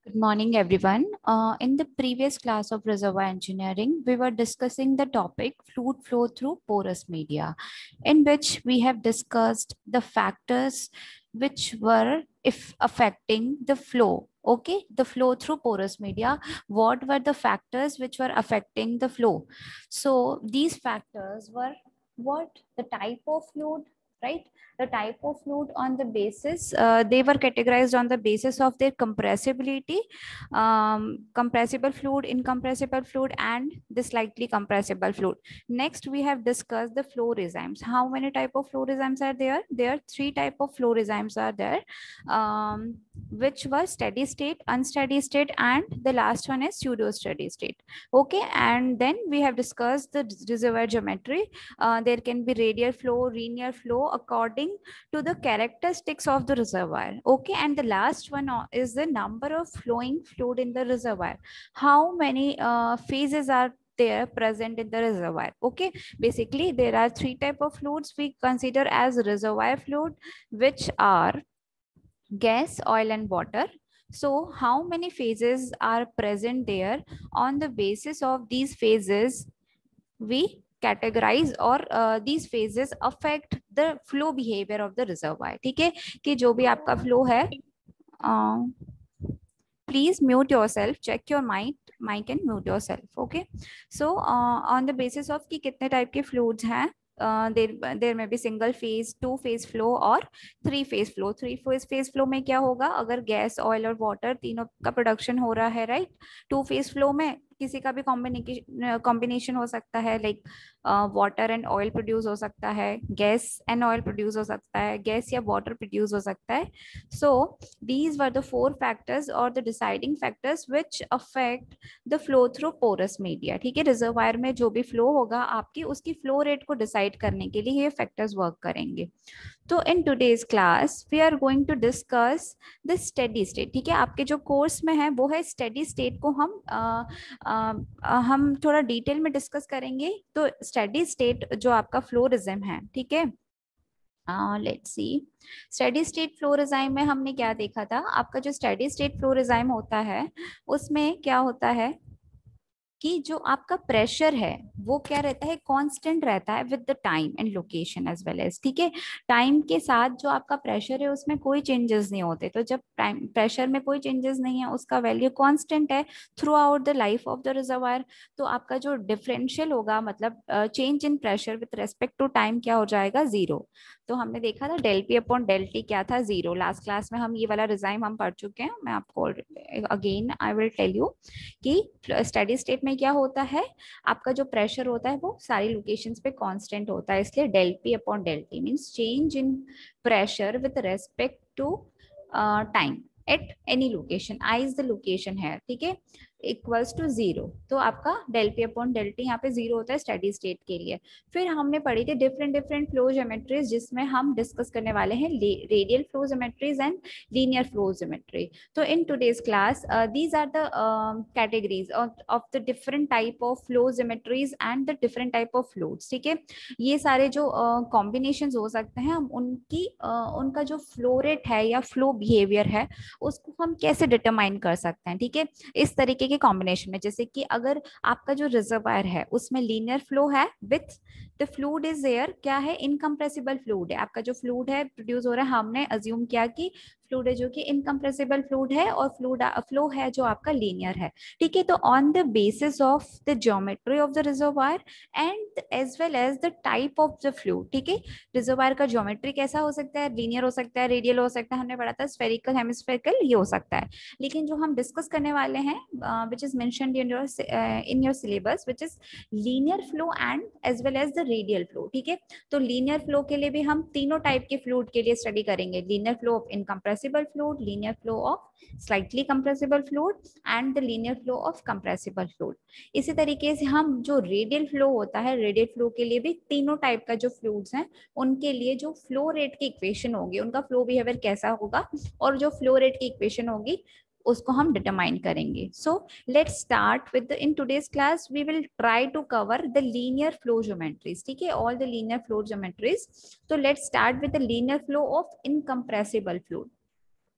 Good morning, everyone. In the previous class of reservoir engineering, we were discussing the topic fluid flow through porous media, in which we have discussed the factors which were if affecting the flow. Okay, the flow through porous media. What were the factors which were affecting the flow? So these factors were what? The type of fluid, right? The type of fluid on the basis, they were categorized on the basis of their compressibility, compressible fluid, incompressible fluid, and the slightly compressible fluid. Next, we have discussed the flow regimes. How many type of flow regimes are there? There are three type of flow regimes are there, which were steady state, unsteady state, and the last one is pseudo steady state. Okay, and then we have discussed the reservoir geometry. There can be radial flow, linear flow according to the characteristics of the reservoir. Okay, and the last one is the number of flowing fluid in the reservoir. How many phases are there present in the reservoir? Okay, basically there are three type of fluids we consider as reservoir fluid, which are gas, oil, and water. So how many phases are present there? On the basis of these phases, we categorize और these phases affect the flow behavior of the reservoir. ठीक है, कि जो भी आपका flow है, please mute yourself, check your mic and mute yourself. Okay, so on the basis of कि कितने type के fluids हैं, there may be single phase, two phase flow और three phase flow. Three phase flow में क्या होगा? अगर gas, oil और वाटर तीनों का प्रोडक्शन हो रहा है, राइट? टू फेज फ्लो में किसी का भी कॉम्बिनेशन हो सकता है, like water and oil produce हो सकता है, गैस एंड ऑयल प्रोड्यूस हो सकता है, गैस या वाटर प्रोड्यूस हो सकता है. So these were the four factors और the deciding factors which affect the flow through porous media. ठीक है, रिजर्वायर में जो भी फ्लो होगा आपकी, उसकी फ्लो रेट को डिसाइड करने के लिए ये फैक्टर्स वर्क करेंगे. तो in today's class we are going to discuss the steady state. ठीक है, आपके जो कोर्स में है वो है स्टेडी स्टेट को हम थोड़ा डिटेल में डिस्कस करेंगे. तो स्टेडी स्टेट जो आपका फ्लो रिज्म है, ठीक है, let's see. Steady state flow regime में हमने क्या देखा था? आपका जो स्टेडी स्टेट फ्लो रिज्म होता है उसमें क्या होता है कि जो आपका प्रेशर है वो क्या रहता है? कांस्टेंट रहता है with the time and location as well as. ठीक है, टाइम के साथ जो आपका प्रेशर है उसमें कोई चेंजेस नहीं होते. तो जब टाइम प्रेशर में कोई चेंजेस नहीं है, उसका वैल्यू कांस्टेंट है throughout the life of the reservoir, तो आपका जो डिफरेंशियल होगा, मतलब change in pressure with respect to time, क्या हो जाएगा? जीरो. तो हमने देखा था del p upon del t क्या था? जीरो. लास्ट क्लास में हम ये वाला रिजाइम हम पढ़ चुके हैं. मैं आपको again I will tell you कि स्टेडी स्टेट में क्या होता है, आपका जो प्रेशर होता है वो सारी लोकेशंस पे कांस्टेंट होता है. इसलिए del p upon del t means change in pressure with respect to time at any location. I is the location है, ठीक है, इक्वल्स टू जीरो. तो आपका del p upon del t यहाँ पे जीरो होता है स्टेडी स्टेट के लिए. फिर हमने पढ़ी थी डिफरेंट फ्लो ज्योमेट्रीज, जिसमें हम डिस्कस करने वाले हैं radial flow geometries and linear flow geometry. तो in today's class these are the categories of the different type of flow symmetries and the different type of fluids. ठीक है, ये सारे जो combinations हो सकते हैं, हम उनका जो flow rate है या flow behavior है उसको हम कैसे determine कर सकते हैं. ठीक है, इस तरीके के कॉम्बिनेशन में, जैसे कि अगर आपका जो रिजर्वायर है उसमें लीनियर फ्लो है with the fluid is there, क्या है? इनकम्प्रेसिबल फ्लूइड है. आपका जो फ्लूइड है प्रोड्यूस हो रहा है, हमने अज्यूम किया कि फ्लूइड है जो कि इनकम्प्रेसिबल फ्लूइड है, और फ्लो है जो आपका लीनियर है. ठीक है, तो on the basis of the geometry of the reservoir and as well as the type of the fluid. ठीक है, रिजर्वायर का ज्योमेट्री कैसा हो सकता है? लीनियर हो सकता है, रेडियल हो सकता है, हमने पढ़ा था स्फेरिकल, हेमिस्फेरिकल, ये हो सकता है. लेकिन जो हम डिस्कस करने वाले हैं which is mentioned in your syllabus, which is linear flow and as well as the radial flow. ठीक है, तो लीनियर फ्लो के लिए भी हम तीनों टाइप के फ्लूइड के लिए स्टडी करेंगे. Linear flow of incompressible fluid, linear flow of slightly compressible fluid and the linear flow of compressible fluid. इसी तरीके से हम जो रेडियल फ्लो होता है, रेडियल फ्लो के लिए भी तीनों टाइप का जो फ्लूइड्स हैं उनके लिए जो फ्लो रेट की इक्वेशन होगी, उनका फ्लो बिहेवियर कैसा होगा, और जो फ्लो रेट की इक्वेशन होगी उसको हम डिटरमाइन करेंगे. So let's start with in today's class we will try to cover the linear flow geometries. ठीक है, all the linear flow geometries. तो let's start with the linear flow of incompressible fluid.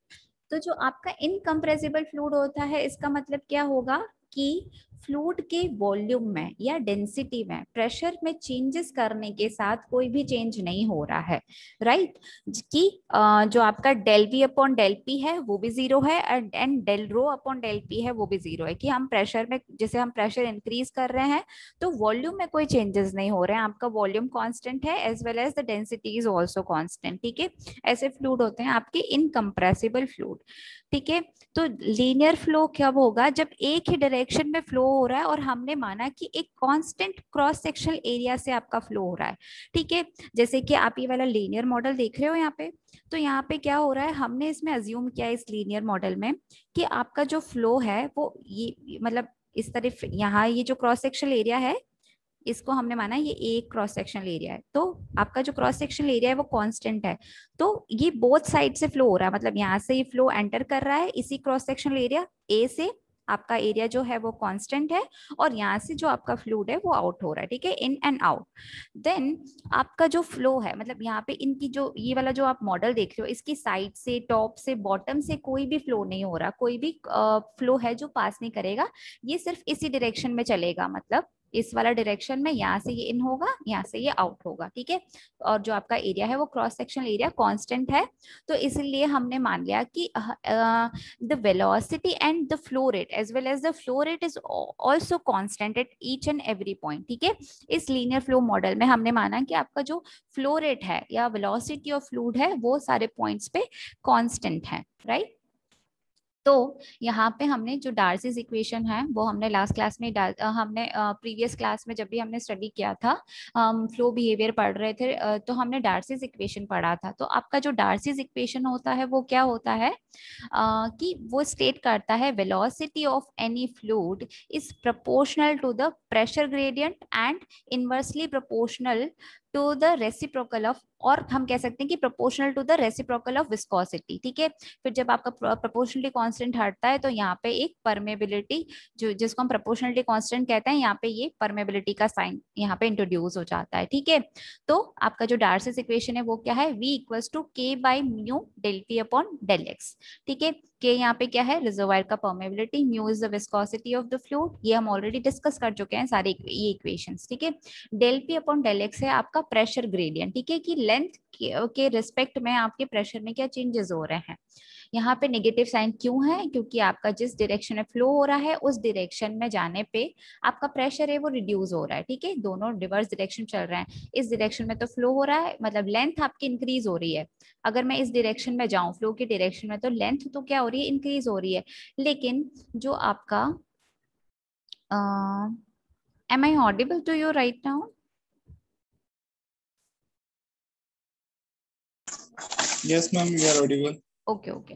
तो जो आपका incompressible fluid होता है, इसका मतलब क्या होगा कि फ्लूइड के वॉल्यूम में या डेंसिटी में प्रेशर में चेंजेस करने के साथ कोई भी चेंज नहीं हो रहा है, राइट। कि जो आपका del v upon del p है वो भी जीरो है, and del rho upon del p है वो भी जीरो है। कि हम प्रेशर में, जैसे हम प्रेशर इंक्रीज कर रहे हैं तो वॉल्यूम में कोई चेंजेस नहीं हो रहे हैं, आपका वॉल्यूम कांस्टेंट है as well as the density is also constant, ठीक है। ऐसे फ्लूइड होते हैं आपके इनकम्प्रेसिबल फ्लूइड, ठीक है। तो लीनियर फ्लो कब होगा, जब एक ही डायरेक्शन में फ्लो हो रहा है और हमने माना कि एक कांस्टेंट क्रॉस सेक्शनल एरिया से आपका फ्लो हो रहा है, ठीक है। जैसे कि आप ये वाला लीनियर मॉडल देख रहे हो यहाँ पे, तो यहाँ पे क्या हो रहा है, हमने इसमें अज्यूम किया इस लीनियर मॉडल में कि आपका जो फ्लो है वो ये मतलब इस तरफ, यहाँ ये जो क्रॉस सेक्शनल एरिया है इसको हमने माना ये एक क्रॉस सेक्शनल एरिया है, तो आपका जो क्रॉस सेक्शनल एरिया है वो कांस्टेंट है। तो ये बोथ साइड से फ्लो हो रहा है, मतलब यहाँ से ये फ्लो एंटर कर रहा है इसी क्रॉस सेक्शनल एरिया ए से, आपका एरिया जो है वो कांस्टेंट है, और यहाँ से जो आपका फ्लूइड है वो आउट हो रहा है, ठीक है, इन एंड आउट। देन आपका जो फ्लो है, मतलब यहाँ पे इनकी जो ये वाला जो आप मॉडल देख रहे हो, इसकी साइड से, टॉप से, बॉटम से कोई भी फ्लो नहीं हो रहा, कोई भी फ्लो है जो पास नहीं करेगा, ये सिर्फ इसी डायरेक्शन में चलेगा, मतलब इस वाला डायरेक्शन में, यहाँ से ये इन होगा, यहाँ से ये आउट होगा, ठीक है। और जो आपका एरिया है वो क्रॉस सेक्शनल एरिया कांस्टेंट है, तो इसलिए हमने मान लिया कि the velocity and the flow rate as well as the flow rate is also constant at each and every point, ठीक है। इस लीनियर फ्लो मॉडल में हमने माना कि आपका जो फ्लो रेट है या वेलोसिटी ऑफ फ्लूइड है वो सारे पॉइंट्स पे कांस्टेंट है, राइट। तो यहाँ पे हमने जो डार्सीज इक्वेशन है वो हमने लास्ट क्लास में हमने प्रीवियस क्लास में जब भी हमने स्टडी किया था, हम फ्लो बिहेवियर पढ़ रहे थे, तो हमने डार्सीज इक्वेशन पढ़ा था। तो आपका जो डार्सीज इक्वेशन होता है वो क्या होता है, कि वो स्टेट करता है velocity of any fluid is proportional to the pressure gradient and inversely proportional to the reciprocal of, और हम कह सकते हैं कि proportional to the reciprocal of viscosity, ठीक है। फिर जब आपका प्रोपोर्शनलिटी कांस्टेंट हटता है तो यहाँ पे एक परमेबिलिटी, जो जिसको हम प्रोपोर्शनलिटी कांस्टेंट कहते हैं, यहाँ पे ये परमेबिलिटी का साइन यहाँ पे इंट्रोड्यूस हो जाता है, ठीक है। तो आपका जो डार्सीज इक्वेशन है वो क्या है, V equals to K by mu del P upon del X, ठीक है। K यहाँ पे क्या है, रिजर्वायर का permeability, mu is the viscosity of the fluid, ये हम ऑलरेडी डिस्कस कर चुके हैं सारे ये इक्वेशंस, ठीक है। Del P upon del X है आपका प्रेशर ग्रेडियंट, ठीक है, कि लेंथ के रिस्पेक्ट में आपके प्रेशर में क्या चेंजेस हो रहे हैं। यहाँ पे नेगेटिव साइन क्यों है, क्योंकि आपका जिस डायरेक्शन में फ्लो हो रहा है उस डायरेक्शन में जाने पे आपका प्रेशर है वो रिड्यूस हो रहा है, ठीक है। दोनों रिवर्स डायरेक्शन चल रहे हैं, इस डायरेक्शन में तो फ्लो हो रहा है, मतलब लेंथ आपकी इंक्रीज हो रही है। अगर मैं इस डायरेक्शन में जाऊं फ्लो की डायरेक्शन में, तो लेंथ तो क्या हो रही है, इंक्रीज हो रही है। लेकिन जो आपका am I audible to you right now? Yes, ma'am, you are audible. Okay okay,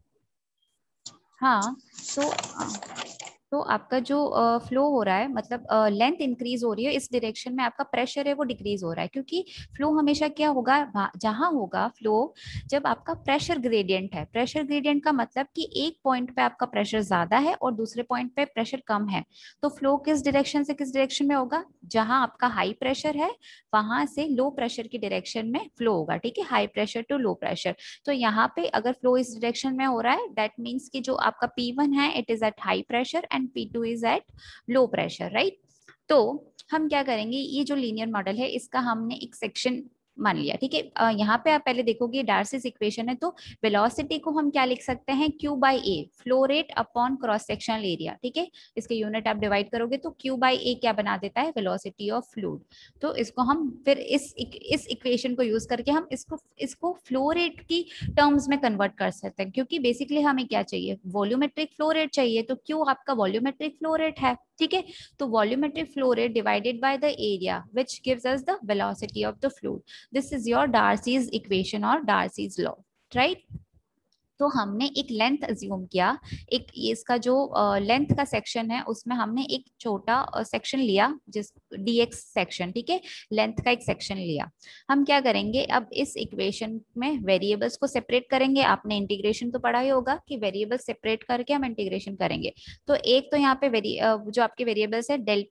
हाँ। तो तो आपका जो फ्लो हो रहा है, मतलब लेंथ इंक्रीज हो रही है, इस डायरेक्शन में आपका प्रेशर है वो डिक्रीज हो रहा है, क्योंकि फ्लो हमेशा क्या होगा, जहां होगा फ्लो, जब आपका प्रेशर ग्रेडियंट है। प्रेशर ग्रेडियंट का मतलब कि एक पॉइंट पे आपका प्रेशर ज्यादा है और दूसरे पॉइंट पे प्रेशर कम है, तो फ्लो किस डायरेक्शन से किस डायरेक्शन में होगा, जहां आपका हाई प्रेशर है वहां से लो प्रेशर की डायरेक्शन में फ्लो होगा, ठीक है, high pressure to low pressure. तो यहाँ पे अगर फ्लो इस डायरेक्शन में हो रहा है, दैट मीन्स कि जो आपका P1 है it is at high pressure and P2 is at low pressure, right. तो हम क्या करेंगे, ये जो लीनियर मॉडल है इसका हमने एक सेक्शन मान लिया, ठीक है। यहाँ पे आप पहले देखोगे डार्सीज इक्वेशन है, तो वेलोसिटी को हम क्या लिख सकते हैं, Q by A, flow rate upon cross sectional area, ठीक है। इसके यूनिट आप डिवाइड करोगे तो Q बाई ए क्या बना देता है, वेलोसिटी ऑफ फ्लूइड। तो इसको हम फिर इस इक्वेशन को यूज करके हम इसको फ्लो रेट की टर्म्स में कन्वर्ट कर सकते हैं, क्योंकि बेसिकली हमें क्या चाहिए, वॉल्यूमेट्रिक फ्लो रेट चाहिए, तो Q आपका वॉल्यूमेट्रिक फ्लो रेट है, ठीक है। तो volumetric flow rate divided by the area which gives us the velocity of the fluid, this is your Darcy's equation और डार्सीज लॉ, राइट। तो हमने एक लेंथ अज्यूम किया, एक इसका जो लेंथ का सेक्शन है उसमें हमने एक छोटा सेक्शन लिया, जिस dx सेक्शन, ठीक है, लेंथ का एक सेक्शन लिया। हम क्या करेंगे, अब इस इक्वेशन में वेरिएबल्स को सेपरेट करेंगे। आपने इंटीग्रेशन तो पढ़ा ही होगा कि वेरिएबल सेपरेट करके हम इंटीग्रेशन करेंगे। तो एक तो यहाँ पे जो आपके वेरिएबल्स है डेल पी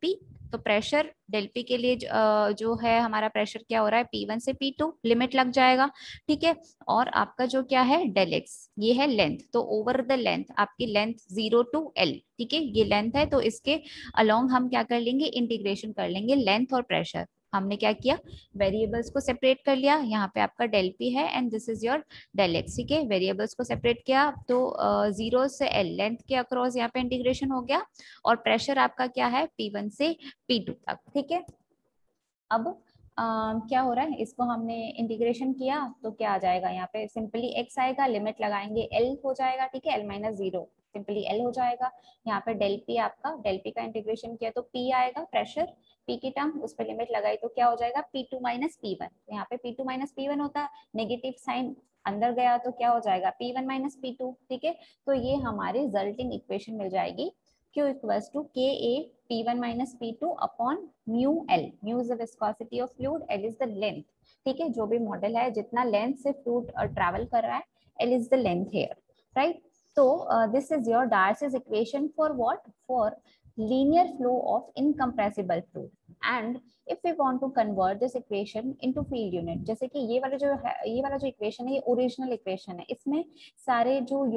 तो प्रेशर डेल पी के लिए जो है हमारा प्रेशर क्या हो रहा है, P1 से P2 लिमिट लग जाएगा, ठीक है। और आपका जो क्या है डेल एक्स, ये है लेंथ, तो ओवर द लेंथ, आपकी लेंथ 0 to L, ठीक है, ये लेंथ है, तो इसके अलोंग हम क्या कर लेंगे, इंटीग्रेशन कर लेंगे लेंथ और प्रेशर। हमने क्या किया, वेरिएबल्स को सेपरेट कर लिया, यहाँ पे आपका डेल पी है and this is your del x, ठीक है। वेरिएबल्स को सेपरेट किया तो 0 से L लेंथ के अक्रॉस यहाँ पे इंटीग्रेशन हो गया, और प्रेशर आपका क्या है P1 से P2 तक, ठीक है। अब क्या हो रहा है, इसको हमने इंटीग्रेशन किया तो क्या आ जाएगा, यहाँ पे सिंपली x आएगा, लिमिट लगाएंगे L हो जाएगा, ठीक है, L माइनस 0 सिंपली L हो जाएगा। यहाँ पे डेल पी, आपका डेल पी का इंटीग्रेशन किया तो P आएगा, प्रेशर P की टर्म, उस पर लिमिट लगाई तो क्या हो जाएगा P2 माइनस P1, तो यहाँ पे P2 माइनस P1 होता है, नेगेटिव साइन अंदर गया तो क्या हो जाएगा P1 माइनस P2, ठीक है। तो ये हमारी रिजल्टिंग इक्वेशन मिल जाएगी, Q equals to Ka P1 minus P2 upon mu L. Mu is the viscosity of fluid, L is the length. ठीक है, जो भी मॉडल है जितना लेंथ से फ्लूइड ट्रैवल कर रहा है, L is the length here, right? So this is your Darcy's equation for what? For linear flow of incompressible fluid. And if we want to convert this equation into field unit, जैसे कि ये वाला जो equation है ये original equation है, इसमें सारे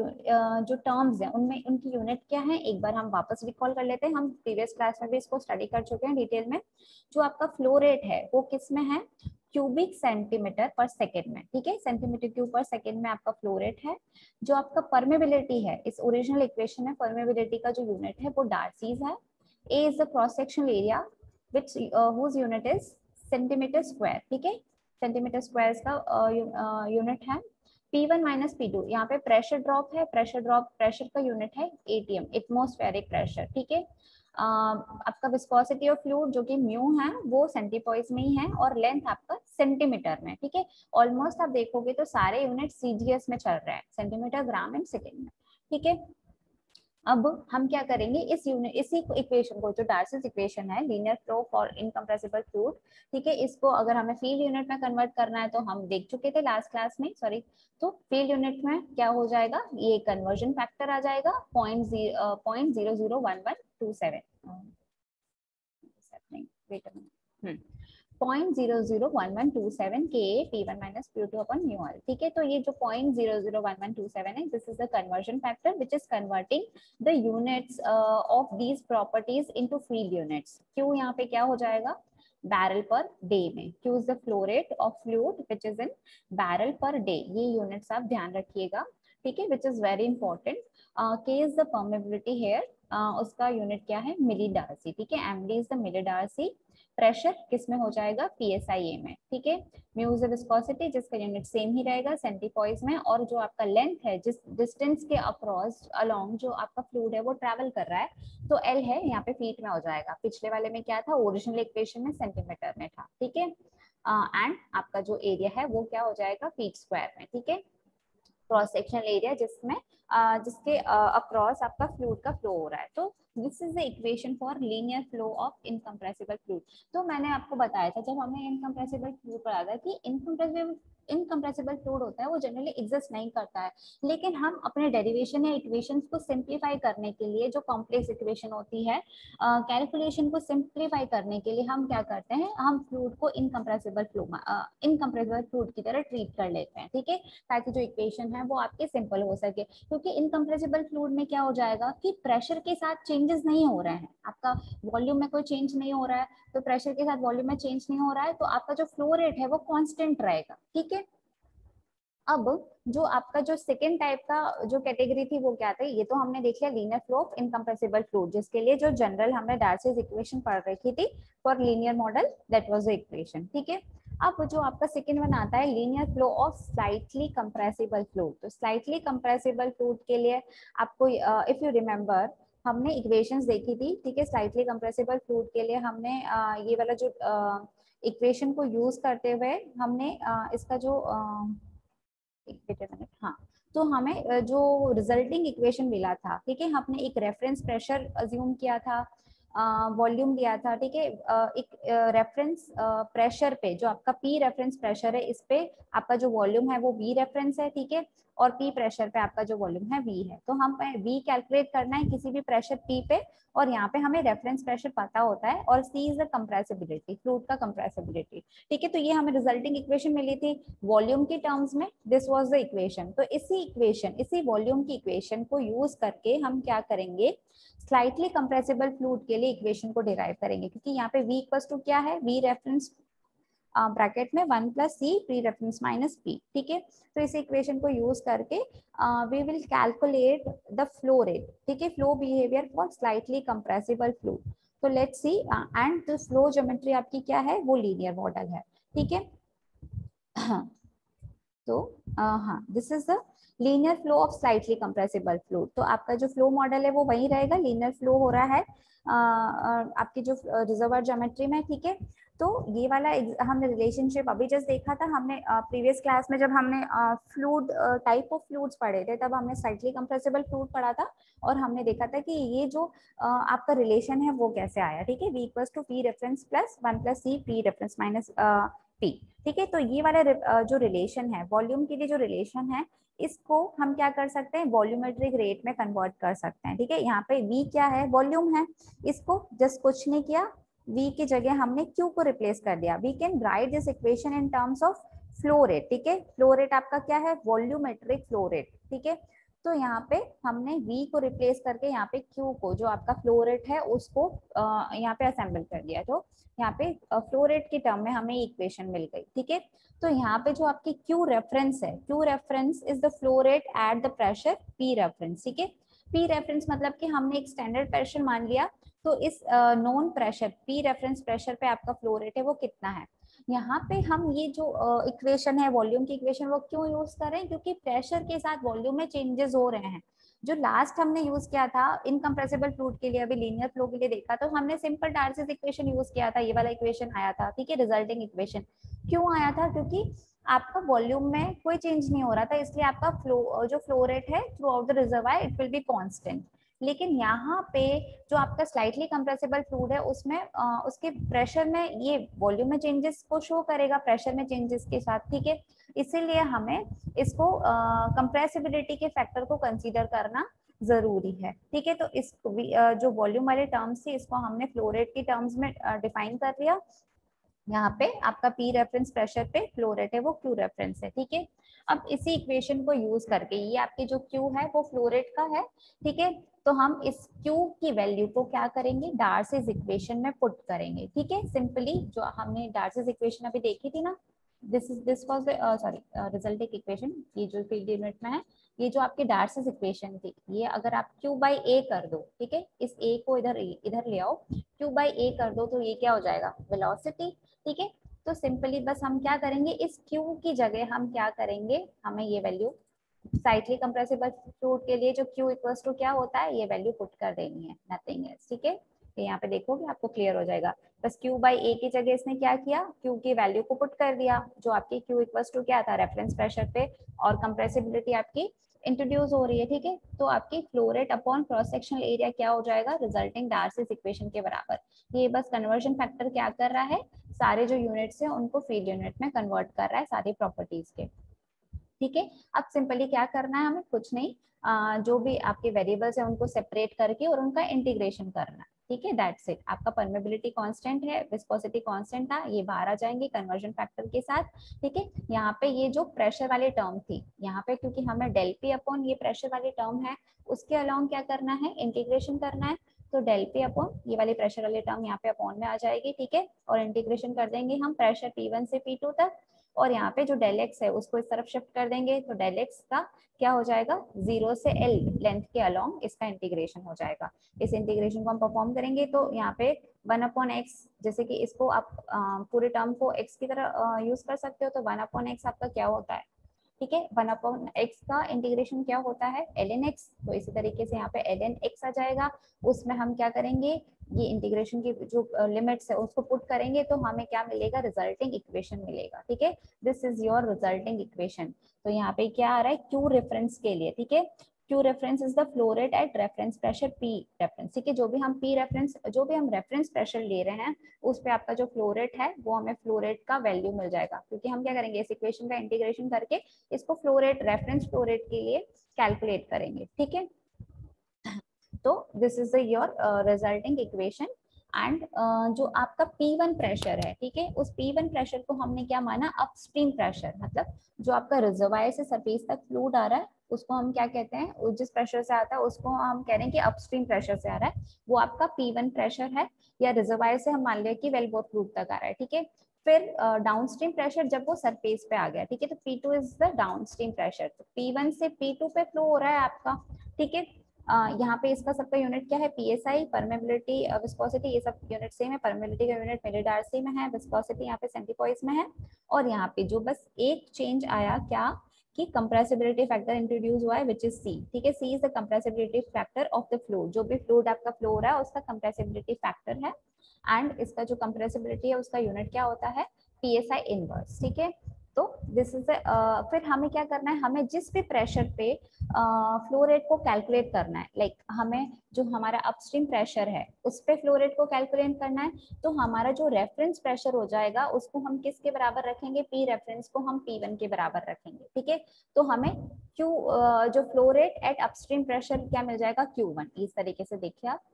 जो टर्म्स हैं उनमें उनकी यूनिट क्या है, एक बार हम वापस रिकॉल कर लेते हैं, हम प्रीवियस क्लास में भी इसको स्टडी कर चुके हैं डिटेल में। जो आपका फ्लो रेट है वो किस में है, क्यूबिक सेंटीमीटर पर सेकेंड में, ठीक है, सेंटीमीटर क्यूब पर सेकेंड में आपका फ्लो रेट है। जो आपका परमेबिलिटी है, इस ओरिजिनल इक्वेशन में परमेबिलिटी का जो यूनिट है वो डार्सीज है। A is the cross sectional area which whose unit is centimetre square, ठीक है, सेंटीमीटर स्क्वायर का यूनिट है। P1 माइनस P2, यहाँ पे प्रेशर ड्रॉप है, प्रेशर का यूनिट है ATM, एटमॉस्फेरिक प्रेशर, ठीक है। आपका विस्कोसिटी ऑफ फ्लूइड जो कि म्यू है वो सेंटीपोइस में ही है, और लेंथ आपका सेंटीमीटर में, ठीक है। ऑलमोस्ट आप देखोगे तो सारे यूनिट CGS में चल रहे हैं, सेंटीमीटर, ग्राम एंड सेकेंड में, ठीक है। अब हम क्या करेंगे, इसी इक्वेशन को, जो डार्सीज इक्वेशन है, linear flow for incompressible fluid, ठीक है, इसको अगर हमें फील्ड यूनिट में कन्वर्ट करना है तो हम देख चुके थे लास्ट क्लास में, सॉरी, तो फील्ड यूनिट में क्या हो जाएगा, ये कन्वर्जन फैक्टर आ जाएगा 0.001127, 0.001127 Ka P1 minus P2 upon mu L, ठीक है। तो ये जो 0.001127 है, this is the conversion factor which is converting the units of these properties into field units. Q यहाँ पे क्या हो जाएगा, बैरल पर डे में, Q is the flow rate of fluid which is in barrel per day, ये units आप ध्यान रखिएगा, ठीक है, which is very important. K is the permeability here, उसका यूनिट क्या है, मिलीडार्सी, ठीक है, MD is the millidarcy. Pressure किस में हो जाएगा, PSIA में, ठीक है। म्यू इज द विस्कोसिटी, जिसका यूनिट सेम ही रहेगा, सेंटीपोइस में, और जो आपका लेंथ है, जिस डिस्टेंस के अक्रॉस अलोंग जो आपका फ्लूइड है वो ट्रैवल कर रहा है, तो L है, यहाँ पे फीट में हो जाएगा। पिछले वाले में क्या था, ओरिजिनल इक्वेशन में सेंटीमीटर में था, ठीक है। एंड आपका जो एरिया है वो क्या हो जाएगा, फीट स्क्वायर में, ठीक है, क्रॉस सेक्शनल एरिया जिसमें जिसके अक्रॉस आपका फ्लूइड का फ्लो हो रहा है। तो this is the equation for linear flow of incompressible fluid. तो मैंने आपको बताया था जब हमने इनकम्प्रेसिबल फ्लूइड पढ़ा था कि इनकम्प्रेसिबल फ्लूइड होता है वो जनरली एग्जिस्ट नहीं करता है, लेकिन हम अपने डेरिवेशन या इक्वेशंस को सिंप्लीफाई करने के लिए, जो कॉम्प्लेक्स इक्वेशन होती है, कैलकुलेशन को सिंप्लीफाई करने के लिए हम क्या करते हैं, हम फ्लूइड को इनकम्प्रेसिबल फ्लूइड की तरह ट्रीट कर लेते हैं, ठीक है, ताकि जो इक्वेशन है वो आपके सिंपल हो सके। क्योंकि इनकम्प्रेसिबल फ्लूइड में क्या हो जाएगा कि प्रेशर के साथ चेंजेस नहीं हो रहे हैं, आपका वॉल्यूम में कोई चेंज नहीं हो रहा है, तो प्रेशर के साथ वॉल्यूम में चेंज नहीं हो रहा है, तो आपका जो फ्लो रेट है वो कांस्टेंट रहेगा, ठीक है। अब जो आपका जो सेकेंड टाइप का जो कैटेगरी थी वो क्या थी, ये तो हमने देख लिया linear flow of incompressible fluid, जिसके लिए जो जनरल हमने डार्सीज इक्वेशन पढ़ रखी थी for linear model, that was the equation, ठीक है। अब जो आपका सेकेंड वन आता है linear flow of slightly compressible fluid, तो स्लाइटली कंप्रेसिबल फ्लूइड के लिए आपको इफ यू रिमेम्बर हमने इक्वेशंस देखी थी, ठीक है, स्लाइटली कंप्रेसिबल फ्लूइड के लिए हमने ये वाला जो इक्वेशन को यूज करते हुए हमने इसका जो हाँ, तो हमें जो रिजल्टिंग इक्वेशन मिला था, ठीक है, हमने एक रेफरेंस प्रेशर अज्यूम किया था, वॉल्यूम लिया था, ठीक है, एक रेफरेंस प्रेशर पे जो आपका P रेफरेंस प्रेशर है, इस पे आपका जो वॉल्यूम है वो V रेफरेंस है, ठीक है, और P प्रेशर पे आपका जो वॉल्यूम है V है। तो हम V कैलकुलेट करना है किसी भी प्रेशर P पे, और यहाँ पे हमें रेफरेंस प्रेशर पता होता है, और C is the compressibility, fluid का कंप्रेसिबिलिटी। ठीक है, तो ये हमें रिजल्टिंग इक्वेशन मिली थी वॉल्यूम की टर्म्स में, दिस वाज द इक्वेशन। तो इसी वॉल्यूम की इक्वेशन को यूज करके हम क्या करेंगे, स्लाइटली कंप्रेसिबल फ्लूइड के लिए इक्वेशन को डिराइव करेंगे, क्योंकि यहाँ पे V इक्वल्स टू क्या है, V रेफरेंस ब्रैकेट में 1 + C p reference minus P। ठीक है, तो इस इक्वेशन को यूज करके we will calculate the flow rate, ठीक है, flow behaviour for slightly compressible fluid. तो let's see, and the flow geometry आपकी क्या है, वो लीनियर मॉडल है। ठीक है, तो हाँ, this is the linear flow of slightly compressible fluid. तो आपका जो फ्लो मॉडल है वो वही रहेगा, लीनियर फ्लो हो रहा है आपकी जो रिजर्वायर ज्योमेट्री में। ठीक है, तो ये वाला हमने रिलेशनशिप अभी जस्ट देखा था, हमने प्रीवियस क्लास में जब हमने फ्लूइड टाइप ऑफ फ्लूइड्स पढ़े थे, तब हमने स्लाइटली कंप्रेसिबल फ्लूइड पढ़ा था, और हमने देखा था कि ये जो आपका रिलेशन है वो कैसे आया। ठीक है, V equals to P reference plus 1 + C P reference minus P। ठीक है, तो ये वाला जो रिलेशन है, वॉल्यूम के लिए जो रिलेशन है, इसको हम क्या कर सकते हैं, वॉल्यूमेट्रिक रेट में कन्वर्ट कर सकते हैं। ठीक है, यहाँ पे V क्या है, वॉल्यूम है, इसको जस्ट कुछ नहीं किया, V की जगह हमने Q को रिप्लेस कर दिया। We can write this equation in terms of flow rate. ठीक है, फ्लो रेट आपका क्या है, वॉल्यूमेट्रिक फ्लो रेट। ठीक है, तो यहाँ पे हमने V को रिप्लेस करके यहाँ पे Q को, जो आपका फ्लो रेट है, उसको यहाँ पे असेंबल कर दिया। तो यहाँ पे फ्लो रेट के टर्म में हमें इक्वेशन मिल गई। ठीक है, तो यहाँ पे जो आपकी Q रेफरेंस है, Q reference is the flow rate at the pressure P reference. ठीक है, P रेफरेंस मतलब कि हमने एक स्टैंडर्ड प्रेशर मान लिया, तो इस known pressure P reference pressure पे आपका फ्लो रेट है वो कितना है। यहाँ पे हम ये जो इक्वेशन है, वॉल्यूम की इक्वेशन, वो क्यों यूज कर रहे हैं, क्योंकि प्रेशर के साथ वॉल्यूम में चेंजेस हो रहे हैं। जो लास्ट हमने यूज किया था इनकम्प्रेसिबल फ्लूइड के लिए, अभी लीनियर फ्लो के लिए देखा, तो हमने सिंपल डार्सिस इक्वेशन यूज किया था, ये वाला इक्वेशन आया था। ठीक है, रिजल्टिंग इक्वेशन क्यों आया था, क्योंकि आपका वॉल्यूम में कोई चेंज नहीं हो रहा था, इसलिए आपका फ्लो जो फ्लो रेट है throughout the reservoir it will be constant. लेकिन यहाँ पे जो आपका स्लाइटली कंप्रेसिबल फ्लूइड है, उसमें उसके प्रेशर में ये वॉल्यूम में चेंजेस को शो करेगा, प्रेशर में चेंजेस के साथ। ठीक है, इसीलिए हमें इसको कंप्रेसिबिलिटी के फैक्टर को कंसीडर करना जरूरी है। ठीक है, तो इस जो वॉल्यूम वाले टर्म्स थी, इसको हमने फ्लो रेट की टर्म्स में डिफाइन कर लिया। यहाँ पे आपका P रेफरेंस प्रेशर पे फ्लो रेट है वो Q रेफरेंस है। ठीक है, अब इसी इक्वेशन को यूज करके, ये आपकी जो Q है वो फ्लो रेट का है। ठीक है, तो हम इस Q की वैल्यू को क्या करेंगे, डार्सिस इक्वेशन में पुट करेंगे। ठीक है, सिंपली जो हमने डार्सिस इक्वेशन अभी देखी थी ना, this was sorry resulting equation, ये जो फील्ड यूनिट में है, ये जो आपकी डार्सिस इक्वेशन थी, ये अगर आप Q/A कर दो, ठीक है, इस A को इधर इधर ले आओ, Q/A कर दो, तो ये क्या हो जाएगा, वेलोसिटी। ठीक है, तो सिंपली बस हम क्या करेंगे, इस Q की जगह हम क्या करेंगे, हमें ये वैल्यू साइक्लिक कंप्रेसिबल फ्लूइड के लिए जो Q इक्वल्स टू क्या होता है, ये वैल्यू पुट कर देनी है, नथिंग एल्स। ठीक है, यहाँ पे देखोगे आपको क्लियर हो जाएगा। बस Q/A की जगह इसने क्या किया, Q की वैल्यू को पुट कर दिया, जो आपकी Q इक्वल्स टू क्या था, रेफरेंस प्रेशर पे, और कंप्रेसिबिलिटी आपकी इंट्रोड्यूस हो रही है। ठीक है, तो आपकी flow rate upon cross sectional area क्या हो जाएगा, रिजल्टिंग डार्सिस इक्वेशन के बराबर। ये बस कन्वर्जन फैक्टर क्या कर रहा है, सारे जो यूनिट्स हैं उनको फील्ड यूनिट में कन्वर्ट कर रहा है, सारी प्रॉपर्टीज के। ठीक है, अब सिंपली क्या करना है, हमें कुछ नहीं, जो भी आपके वेरिएबल्स हैं उनको सेपरेट करके और उनका इंटीग्रेशन करना है। ठीक है, दैट्स इट। आपका परमेबिलिटी कांस्टेंट है, विस्कोसिटी कांस्टेंट था, ये बाहर आ जाएंगे कन्वर्जन फैक्टर के साथ। ठीक है, यहाँ पे ये जो प्रेशर वाली टर्म थी, यहाँ पे क्योंकि हमें डेल पी अपॉन ये प्रेशर वाली टर्म है, उसके अलाउंग क्या करना है, इंटीग्रेशन करना है। तो डेल पी अपॉन ये वाली प्रेशर वाली टर्म यहाँ पे अपॉन में आ जाएगी। ठीक है, और इंटीग्रेशन कर देंगे हम प्रेशर P1 से P2 तक, और यहाँ पे जो डेल एक्स है उसको इस तरफ शिफ्ट कर देंगे, तो डेल एक्स का क्या हो जाएगा, 0 से L लेंथ के अलोंग इसका इंटीग्रेशन हो जाएगा। इस इंटीग्रेशन को हम परफॉर्म करेंगे, तो यहाँ पे 1/x, जैसे कि इसको आप पूरे टर्म को x की तरह यूज कर सकते हो, तो 1/x आपका क्या होता है, ठीक है, 1/x का इंटीग्रेशन क्या होता है, ln x। तो इसी तरीके से यहाँ पे ln x आ जाएगा, उसमें हम क्या करेंगे, ये इंटीग्रेशन की जो लिमिट्स है उसको पुट करेंगे, तो हमें क्या मिलेगा, रिजल्टिंग इक्वेशन मिलेगा। ठीक है, this is your resulting equation. तो यहाँ पे क्या आ रहा है, Q रेफरेंस के लिए, ठीक है, Q reference is the flow rate at reference pressure P reference, ठीक है। जो भी हम रेफरेंस प्रेशर ले रहे हैं उस पे आपका जो फ्लो रेट है वो हमें फ्लो रेट का वैल्यू मिल जाएगा, क्योंकि हम क्या करेंगे, इस इक्वेशन का इंटीग्रेशन करके इसको flow rate, reference flow rate के लिए कैलकुलेट करेंगे, ठीक है। तो this is your resulting equation. And जो आपका P1 प्रेशर है, ठीक है, उस P1 प्रेशर को हमने क्या माना, अपस्ट्रीम प्रेशर, मतलब जो आपका रिजर्वायर से सरफेस तक फ्लूइड आ रहा है उसको हम क्या कहते हैं, जिस प्रेशर से आता है उसको हम कह रहे हैं कि अपस्ट्रीम प्रेशर से आ रहा है, वो आपका P1 प्रेशर है। या रिजर्वायर से हम मान लिया कि वेलबोर फ्लूइड तक आ रहा है, ठीक है। फिर डाउनस्ट्रीम प्रेशर जब वो सरफेस पे आ गया, ठीक है, तो P2 is the downstream pressure. तो P1 से P2 पे फ्लो हो रहा है आपका, ठीक है। यहाँ पे इसका सबका यूनिट क्या है, पीएसआई, परमेबिलिटी, विस्कोसिटी, ये सब यूनिट सेम है। परमेबिलिटी का यूनिट मिलीडार्सी में है, विस्कोसिटी यहाँ पे सेंटीपोइस में है। और यहाँ पे जो बस एक चेंज आया क्या, कि कंप्रेसिबिलिटी फैक्टर इंट्रोड्यूस हुआ है, विच इज सी, ठीक है। C is the compressibility factor of the fluid, जो भी फ्लूइड आपका फ्लो हो रहा है उसका कंप्रेसिबिलिटी फैक्टर है। एंड इसका जो कंप्रेसिबिलिटी है उसका यूनिट क्या होता है, पीएसआई इनवर्स, ठीक है। तो दिस इज फिर हमें क्या करना है, हमें जिस भी प्रेशर पे फ्लो रेट को कैलकुलेट करना है, लाइक हमें जो हमारा अपस्ट्रीम प्रेशर है उस पे फ्लो रेट को कैलकुलेट करना है, तो हमारा जो रेफरेंस प्रेशर हो जाएगा उसको हम किसके बराबर रखेंगे, पी रेफरेंस को हम P1 के बराबर रखेंगे, ठीक है। तो हमें Q जो flow rate at upstream pressure क्या मिल जाएगा, Q1। इस तरीके से देखिए आप,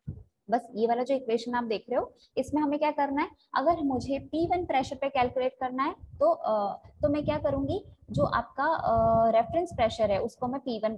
बस ये वाला जो इक्वेशन आप देख रहे हो इसमें हमें क्या करना है, अगर मुझे P1 प्रेशर पे कैलकुलेट करना है तो मैं क्या करूंगी, जो आपका रेफरेंस प्रेशर है उसको मैं P1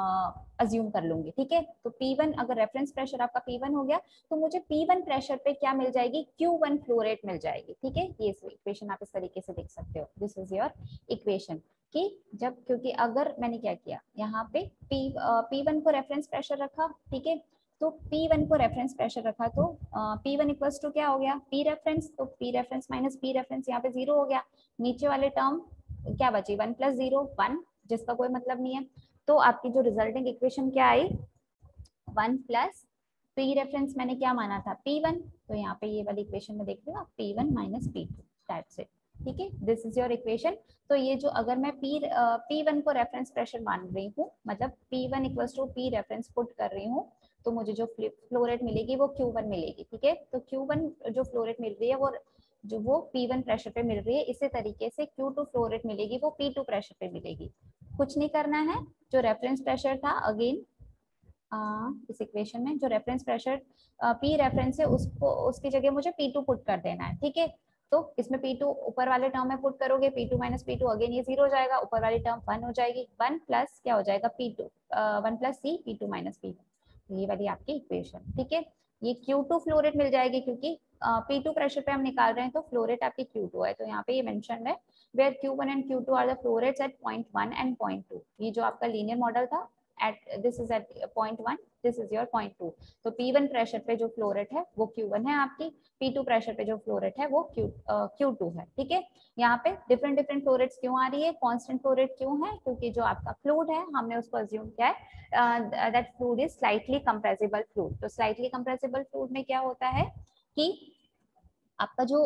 अज्यूम कर लूंगी, ठीक है। तो P1, अगर रेफरेंस प्रेशर आपका P1 हो गया तो मुझे P1 प्रेशर पे क्या मिल जाएगी, Q1 फ्लो रेट मिल जाएगी, ठीक है। ये इक्वेशन आप इस तरीके से देख सकते हो, दिस इज योर इक्वेशन। कि जब, क्योंकि अगर मैंने क्या किया यहाँ पे P1 को रेफरेंस प्रेशर रखा, ठीक है, तो P1 को रेफरेंस प्रेशर रखा, तो P1 इक्वल्स टू क्या हो गया, P रेफरेंस, तो P reference minus P reference यहाँ पे 0 हो गया। नीचे वाले टर्म क्या बची, 1 + 0 1, जिसका कोई मतलब नहीं है। तो आपकी जो रिजल्टिंग इक्वेशन क्या आई, 1 + P रेफरेंस मैंने क्या माना था, P1, तो यहाँ पे ये वाली इक्वेशन में देख रहे हो आप, P1 - P2, दैट्स इट, ठीक है। This is your equation. तो ये जो, अगर मैं P1 को रेफरेंस प्रेशर मान रही हूँ, मतलब P1 = P रेफरेंस पुट कर रही हूँ, तो मुझे जो फ्लो रेट मिलेगी वो Q1 मिलेगी, ठीक है। तो Q1 जो फ्लो रेट मिल रही है वो P1 प्रेशर पे मिल रही है, इसी तरीके से Q2 फ्लो रेट मिलेगी वो P2 प्रेशर पे मिलेगी। कुछ नहीं करना है, जो रेफरेंस प्रेशर था, अगेन इस इक्वेशन में जो रेफरेंस प्रेशर P रेफरेंस है उसको, उसकी जगह मुझे P2 पुट कर देना है, ठीक है। तो इसमें P2 ऊपर वाले टर्म में पुट करोगे, P2 - P2, अगेन ये 0 हो जाएगा, ऊपर वाली टर्म 1 हो जाएगी, 1 प्लस क्या हो जाएगा, P2, 1 + C P2 - P2, ये वाली आपकी इक्वेशन, ठीक है। ये Q2 फ्लो रेट मिल जाएगी, क्योंकि P2 प्रेशर पे हम निकाल रहे हैं, तो फ्लो रेट आपकी Q2 है, तो यहाँ पे ये मेंशन है, where Q1 and Q2 are the flow rates at point 1 and point 2। ये जो आपका लीनियर मॉडल था, this is at point 1, this is your point 2। तो P1 प्रेशर पे जो फ्लो रेट है वो Q1 है आपकी, P2 प्रेशर पे जो फ्लो रेट है वो Q2 है, ठीक है। यहाँ पे डिफरेंट डिफरेंट फ्लो रेट्स क्यों आ रही है, कांस्टेंट फ्लो रेट क्यों है, क्योंकि जो आपका फ्लूइड है हमने उसको अज्यूम किया है that fluid is slightly compressible fluid. तो स्लाइटली कंप्रेसिबल फ्लूइड में क्या होता है कि आपका जो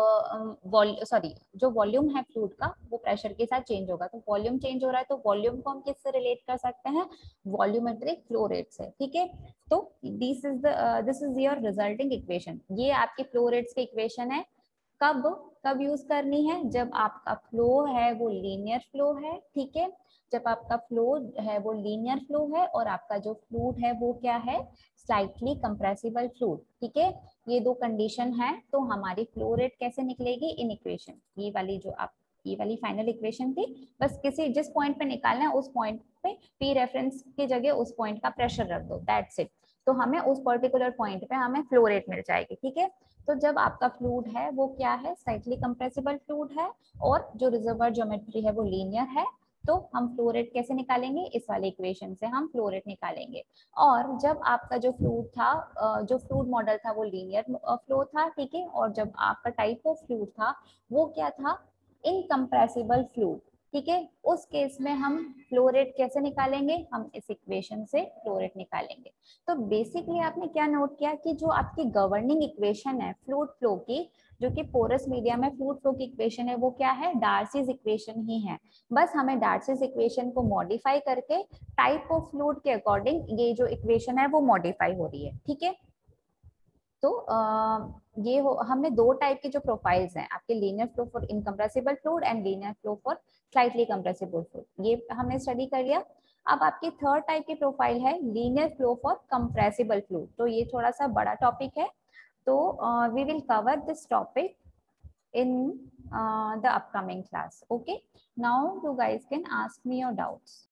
जो वॉल्यूम है फ्लूइड का वो प्रेशर के साथ चेंज होगा। तो वॉल्यूम चेंज हो रहा है, तो वॉल्यूम को हम किससे रिलेट कर सकते हैं, वॉल्यूमेट्रिक फ्लो रेट से, ठीक है। तो this is your resulting equation, ये आपके फ्लो रेट्स की इक्वेशन है। कब कब यूज करनी है, जब आपका फ्लो है वो लीनियर फ्लो है, ठीक है। जब आपका फ्लो है वो लीनियर फ्लो है और आपका जो फ्लूइड है वो क्या है, स्लाइटली कंप्रेसिबल फ्लूइड, ठीक है। ये दो कंडीशन है, तो हमारी फ्लो रेट कैसे निकलेगी, इन इक्वेशन, ये वाली फाइनल इक्वेशन थी। बस किसी जिस पॉइंट पे निकालना है उस पॉइंट पे P रेफरेंस की जगह उस पॉइंट का प्रेशर रख दो, दैट्स इट। तो हमें उस पर्टिकुलर पॉइंट पे हमें फ्लो रेट मिल जाएगी, ठीक है। तो जब आपका फ्लूइड है वो क्या है, स्लाइटली कंप्रेसिबल फ्लूइड है, और जो रिजर्वायर ज्योमेट्री है वो लीनियर है, तो हम फ्लो रेट कैसे निकालेंगे, इस वाले इक्वेशन से हम फ्लो रेट निकालेंगे। और जब आपका जो फ्लूइड था, जो फ्लूइड मॉडल था वो लीनियर फ्लो था, ठीक है। और जब आपका टाइप ऑफ फ्लूइड था वो क्या था, इनकम्प्रेसिबल फ्लूइड, ठीक है। उस केस में हम फ्लो रेट कैसे निकालेंगे, हम इस इक्वेशन से फ्लो रेट निकालेंगे। तो बेसिकली आपने क्या नोट किया कि जो आपकी गवर्निंग इक्वेशन है फ्लूइड फ्लो की, जो कि पोरस मीडिया में फ्लूइड फ्लो की इक्वेशन है, वो क्या है, डार्सीज इक्वेशन ही है। बस हमें डार्सीज इक्वेशन को मॉडिफाई करके टाइप ऑफ फ्लूइड के अकॉर्डिंग ये जो इक्वेशन है वो मॉडिफाई हो रही है। ठीक है। तो ये हमने दो टाइप के जो प्रोफाइल्स हैं आपके, linear flow for incompressible fluid and linear flow for slightly compressible fluid, ये हमने स्टडी कर लिया। अब आपकी थर्ड टाइप की प्रोफाइल है linear flow for compressible fluid. तो ये थोड़ा सा बड़ा टॉपिक है, तो we will cover this topic in the upcoming class. Okay, now you guys can ask me your doubts.